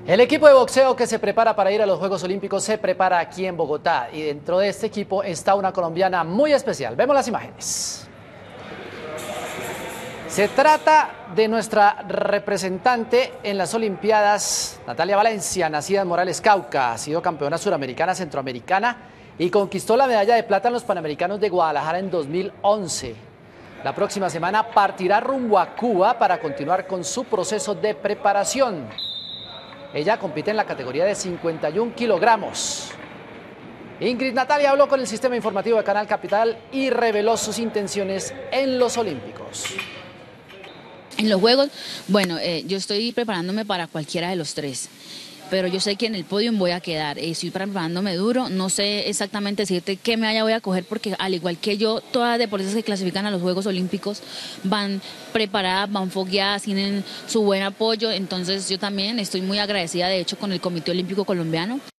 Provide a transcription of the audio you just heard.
El equipo de boxeo que se prepara para ir a los Juegos Olímpicos se prepara aquí en Bogotá y dentro de este equipo está una colombiana muy especial. Vemos las imágenes. Se trata de nuestra representante en las Olimpiadas, Natalia Valencia, nacida en Morales, Cauca. Ha sido campeona suramericana, centroamericana y conquistó la medalla de plata en los Panamericanos de Guadalajara en 2011. La próxima semana partirá rumbo a Cuba para continuar con su proceso de preparación. Ella compite en la categoría de 51 kilogramos. Ingrid Natalia habló con el sistema informativo de Canal Capital y reveló sus intenciones en los Olímpicos. En los Juegos, bueno, yo estoy preparándome para cualquiera de los tres, pero yo sé que en el podio voy a quedar. Estoy preparándome duro, no sé exactamente decirte qué medalla voy a coger porque al igual que yo, todas las deportistas que clasifican a los Juegos Olímpicos van preparadas, van fogueadas, tienen su buen apoyo, entonces yo también estoy muy agradecida de hecho con el Comité Olímpico Colombiano.